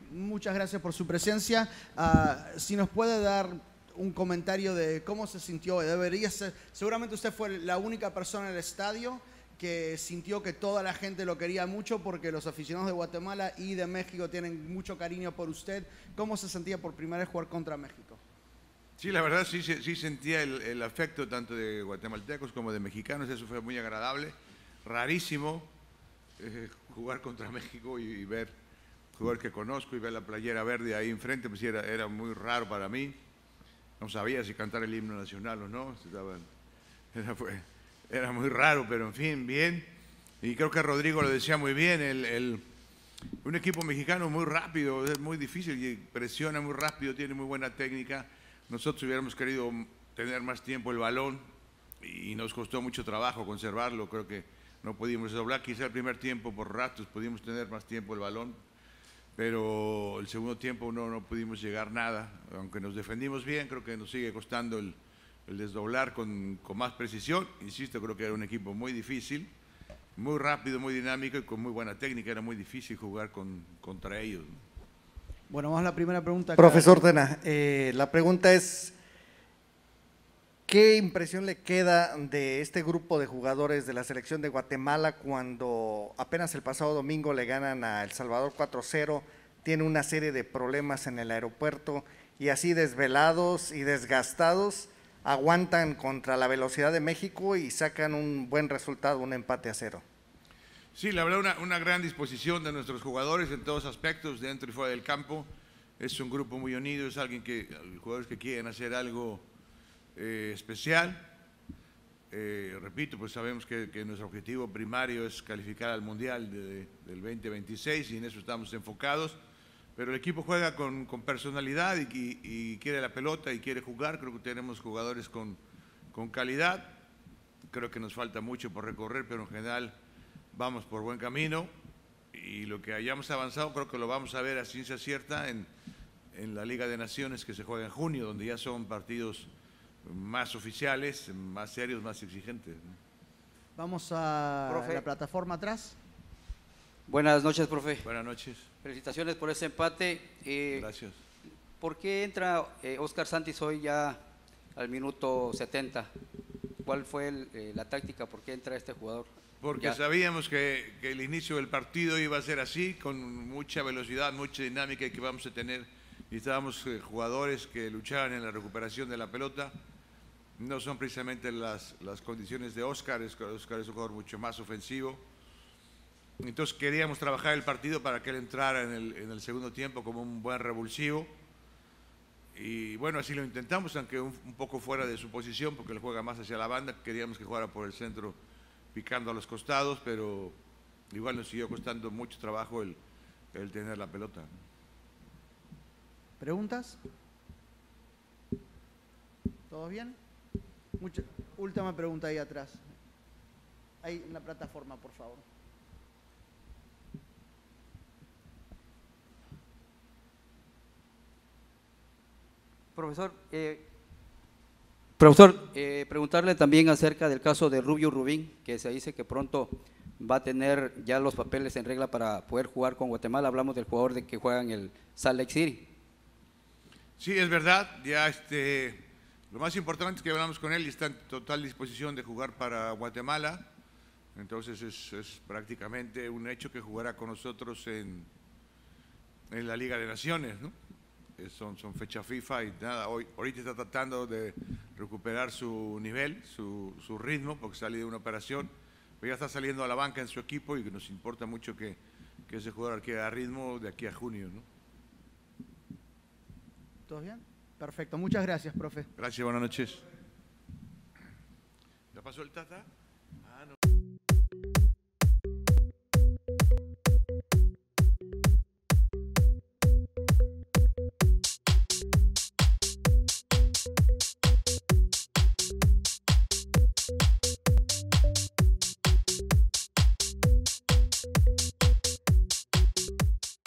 muchas gracias por su presencia. Si nos puede dar un comentario de cómo se sintió. Debería ser, seguramente usted fue la única persona en el estadio que sintió que toda la gente lo quería mucho, porque los aficionados de Guatemala y de México tienen mucho cariño por usted. ¿Cómo se sentía por primera vez jugar contra México? Sí, la verdad sí sentía el afecto tanto de guatemaltecos como de mexicanos. Eso fue muy agradable. Rarísimo jugar contra México y ver jugador que conozco y ver la playera verde ahí enfrente, pues era muy raro para mí. No sabía si cantar el himno nacional o no. Era muy raro, pero en fin, bien. Y creo que Rodrigo lo decía muy bien, un equipo mexicano muy rápido, es muy difícil y presiona muy rápido, tiene muy buena técnica. Nosotros hubiéramos querido tener más tiempo el balón y nos costó mucho trabajo conservarlo. Creo que no pudimos doblar, quizá el primer tiempo por ratos pudimos tener más tiempo el balón, pero el segundo tiempo no pudimos llegar nada. Aunque nos defendimos bien, creo que nos sigue costando el desdoblar con más precisión. Insisto, creo que era un equipo muy difícil, muy rápido, muy dinámico y con muy buena técnica. Era muy difícil jugar contra ellos. Bueno, vamos a la primera pregunta. Profesor Tena, la pregunta es, ¿qué impresión le queda de este grupo de jugadores de la selección de Guatemala cuando apenas el pasado domingo le ganan a El Salvador 4-0, tiene una serie de problemas en el aeropuerto y así desvelados y desgastados aguantan contra la velocidad de México y sacan un buen resultado, un empate a 0? Sí, la verdad, una gran disposición de nuestros jugadores en todos aspectos, dentro y fuera del campo. Es un grupo muy unido, es jugadores que quieren hacer algo especial. Repito, pues sabemos que nuestro objetivo primario es calificar al Mundial del 2026 y en eso estamos enfocados. Pero el equipo juega con personalidad y quiere la pelota y quiere jugar. Creo que tenemos jugadores con calidad. Creo que nos falta mucho por recorrer, pero en general vamos por buen camino. Y lo que hayamos avanzado creo que lo vamos a ver a ciencia cierta en la Liga de Naciones, que se juega en junio, donde ya son partidos más oficiales, más serios, más exigentes. Vamos a Profe. la plataforma atrás. Buenas noches, profe. Buenas noches. Felicitaciones por ese empate. Gracias. ¿Por qué entra Óscar Santis hoy ya al minuto 70? ¿Cuál fue la táctica? ¿Por qué entra este jugador? Porque Ya. sabíamos que el inicio del partido iba a ser así, con mucha velocidad, mucha dinámica y que vamos a tener. Necesitábamos jugadores que lucharan en la recuperación de la pelota. No son precisamente las condiciones de Óscar. Óscar es un jugador mucho más ofensivo. Entonces queríamos trabajar el partido para que él entrara en el segundo tiempo como un buen revulsivo. Y bueno, así lo intentamos, aunque un poco fuera de su posición, porque él juega más hacia la banda. Queríamos que jugara por el centro, picando a los costados, pero igual nos siguió costando mucho trabajo el tener la pelota. ¿Preguntas? ¿Todo bien? Última pregunta ahí atrás. Ahí en la plataforma, por favor. Profesor, preguntarle también acerca del caso de Rubio Rubín, que se dice que pronto va a tener ya los papeles en regla para poder jugar con Guatemala. Hablamos del jugador que juega en el Salt Lake City. Sí, es verdad. Ya lo más importante es que hablamos con él y está en total disposición de jugar para Guatemala. Entonces es prácticamente un hecho que jugará con nosotros en la Liga de Naciones, ¿no? Son fecha FIFA y nada, ahorita está tratando de recuperar su nivel, su ritmo, porque salió de una operación, pero ya está saliendo a la banca en su equipo y que nos importa mucho que ese jugador adquiera ritmo de aquí a junio, ¿no? ¿Todo bien? Perfecto, muchas gracias, profe. Gracias, buenas noches. ¿Ya pasó el Tata?